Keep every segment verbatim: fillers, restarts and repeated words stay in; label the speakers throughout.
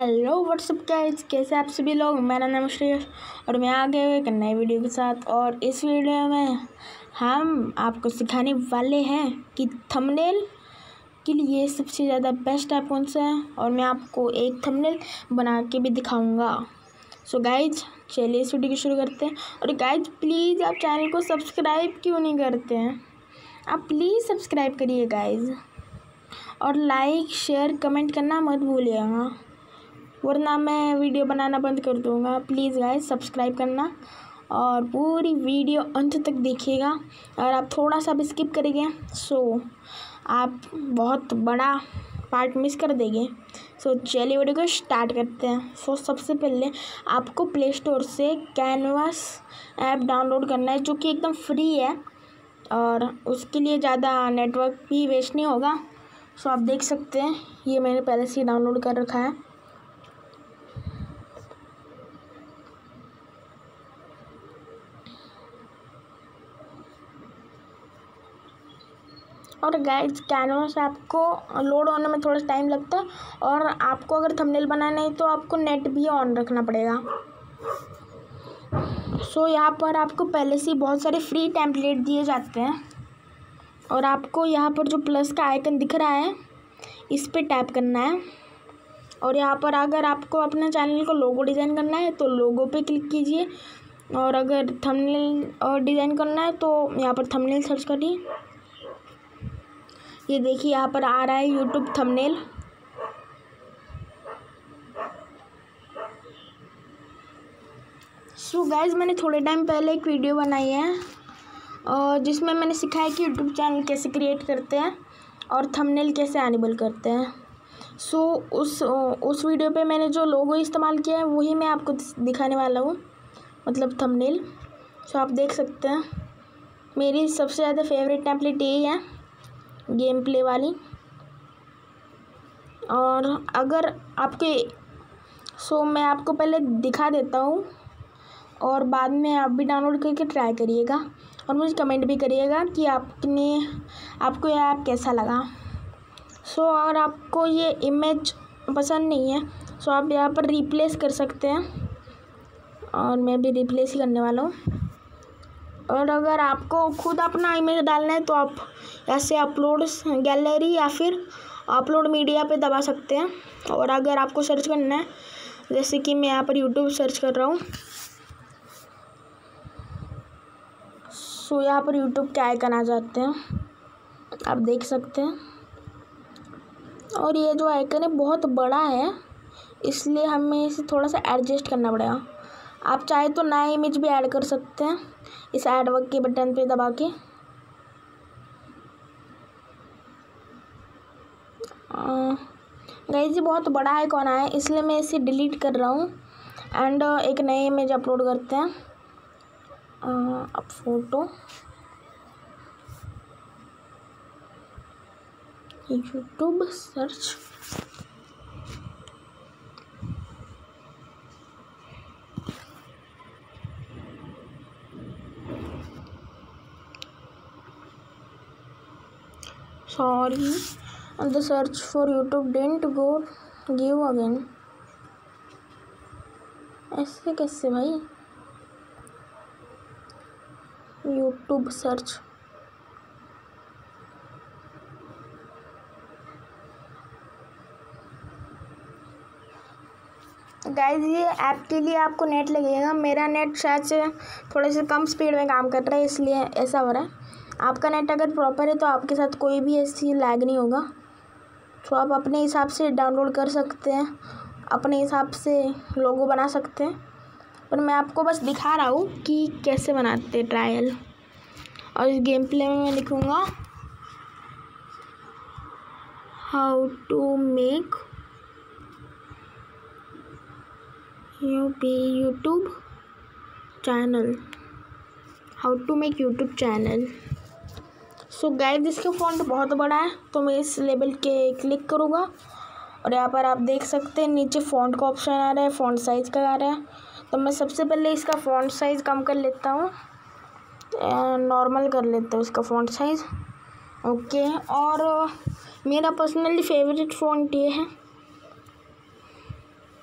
Speaker 1: Hello what's up guys, कैसे आप सभी लोग। मेरा नाम श्रेयस और मैं आ गया हूँ एक नए वीडियो के साथ। और इस वीडियो में हम आपको सिखाने वाले हैं कि थंबनेल के लिए सबसे ज़्यादा बेस्ट ऐप कौन सा है, और मैं आपको एक थंबनेल बना के भी दिखाऊंगा। सो गाइज चलिए इस वीडियो को शुरू करते हैं। और गाइज प्लीज़ आप चैनल को सब्सक्राइब क्यों नहीं करते हैं, आप प्लीज़ सब्सक्राइब करिए गाइज, और लाइक शेयर कमेंट करना मत भूलिएगा, वरना मैं वीडियो बनाना बंद कर दूँगा। प्लीज़ गाइस सब्सक्राइब करना और पूरी वीडियो अंत तक देखिएगा। और आप थोड़ा सा भी स्किप करेंगे सो आप बहुत बड़ा पार्ट मिस कर देंगे। सो चलिए वीडियो को स्टार्ट करते हैं। सो सबसे पहले आपको प्ले स्टोर से कैनवास ऐप डाउनलोड करना है, जो कि एकदम फ्री है और उसके लिए ज़्यादा नेटवर्क भी वेस्ट नहीं होगा। सो आप देख सकते हैं ये मैंने पहले से डाउनलोड कर रखा है। और गाइस कैनवास आपको लोड होने में थोड़ा टाइम लगता है, और आपको अगर थंबनेल बनाना है तो आपको नेट भी ऑन रखना पड़ेगा। सो यहाँ पर आपको पहले से बहुत सारे फ्री टेम्पलेट दिए जाते हैं, और आपको यहाँ पर जो प्लस का आइकन दिख रहा है इस पर टैप करना है। और यहाँ पर अगर आपको अपने चैनल को लोगो डिज़ाइन करना है तो लोगो पे क्लिक कीजिए, और अगर थंबनेल और डिज़ाइन करना है तो यहाँ पर थंबनेल सर्च करिए। ये देखिए यहाँ पर आ रहा है यूट्यूब थंबनेल। सो गाइज मैंने थोड़े टाइम पहले एक वीडियो बनाई है और जिसमें मैंने सिखाया कि यूट्यूब चैनल कैसे क्रिएट करते हैं और थंबनेल कैसे एनेबल करते हैं। सो उस उस वीडियो पे मैंने जो लोगो इस्तेमाल किया है वही मैं आपको दिखाने वाला हूँ, मतलब थंबनेल। सो आप देख सकते हैं मेरी सबसे ज़्यादा फेवरेट टेम्पलेट यही है, गेम प्ले वाली। और अगर आपके सो मैं आपको पहले दिखा देता हूँ और बाद में आप भी डाउनलोड करके ट्राई करिएगा, और मुझे कमेंट भी करिएगा कि आपने आपको यह ऐप कैसा लगा। सो अगर आपको ये इमेज पसंद नहीं है सो आप यहाँ पर रिप्लेस कर सकते हैं, और मैं भी रिप्लेस ही करने वाला हूँ। और अगर आपको खुद अपना इमेज डालना है तो आप ऐसे अपलोड गैलरी या फिर अपलोड मीडिया पे दबा सकते हैं। और अगर आपको सर्च करना है, जैसे कि मैं यहाँ पर यूट्यूब सर्च कर रहा हूँ, सो यहाँ पर यूट्यूब के आइकन आ जाते हैं, आप देख सकते हैं। और ये जो आइकन है बहुत बड़ा है, इसलिए हमें इसे थोड़ा सा एडजस्ट करना पड़ेगा। आप चाहे तो नया इमेज भी ऐड कर सकते हैं इस ऐड वर्क के बटन पे दबा के। गाइस ये बहुत बड़ा आइकॉन है, इसलिए मैं इसे डिलीट कर रहा हूँ एंड एक नए इमेज अपलोड करते हैं। अब photo YouTube search, sorry the search for YouTube didn't go give again. ऐसे कैसे भाई, यूट्यूब सर्च। गाइस ये ऐप के लिए आपको नेट लगेगा, मेरा नेट शायद से थोड़े से कम स्पीड में काम कर रहा है इसलिए ऐसा हो रहा है। आपका नेट अगर प्रॉपर है तो आपके साथ कोई भी ऐसी लैग नहीं होगा। तो आप अपने हिसाब से डाउनलोड कर सकते हैं, अपने हिसाब से लोगो बना सकते हैं, पर मैं आपको बस दिखा रहा हूँ कि कैसे बनाते हैं ट्रायल। और इस गेम प्ले में मैं लिखूँगा how to make you be YouTube channel, how to make YouTube channel. So guys इसका फॉन्ट बहुत बड़ा है तो मैं इस लेबल के क्लिक करूँगा, और यहाँ पर आप देख सकते हैं नीचे फ़ॉन्ट का ऑप्शन आ रहा है, फ़ॉन्ट साइज़ का आ रहा है। तो मैं सबसे पहले इसका फ़ॉन्ट साइज़ कम कर लेता हूँ, नॉर्मल कर लेता हूँ इसका फ़ॉन्ट साइज़। ओके, और मेरा पर्सनली फेवरेट फ़ॉन्ट ये है,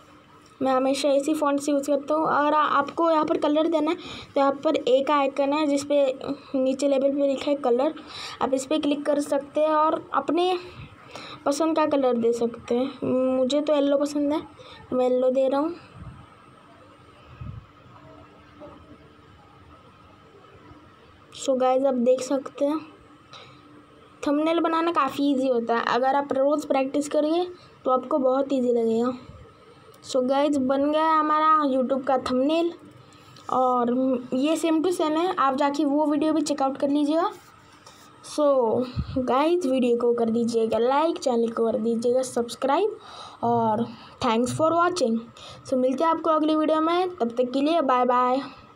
Speaker 1: मैं हमेशा इसी फ़ॉन्ट से यूज़ करता हूँ। और आपको यहाँ पर कलर देना है तो यहाँ पर एक आइकन है जिस पे नीचे लेबल पे लिखा है कलर, आप इस पर क्लिक कर सकते हैं और अपने पसंद का कलर दे सकते हैं। मुझे तो येलो पसंद है, मैं येलो दे रहा हूँ। सो गाइस आप देख सकते हैं थंबनेल बनाना काफ़ी इजी होता है। अगर आप रोज़ प्रैक्टिस करिए तो आपको बहुत इजी लगेगा। सो गाइस बन गया हमारा यूट्यूब का थंबनेल और ये सेम टू सेम है, आप जाके वो वीडियो भी चेकआउट कर लीजिएगा। सो गाइस वीडियो को कर दीजिएगा लाइक, चैनल को कर दीजिएगा सब्सक्राइब और थैंक्स फॉर वॉचिंग। सो मिलते हैं आपको अगली वीडियो में, तब तक के लिए बाय बाय।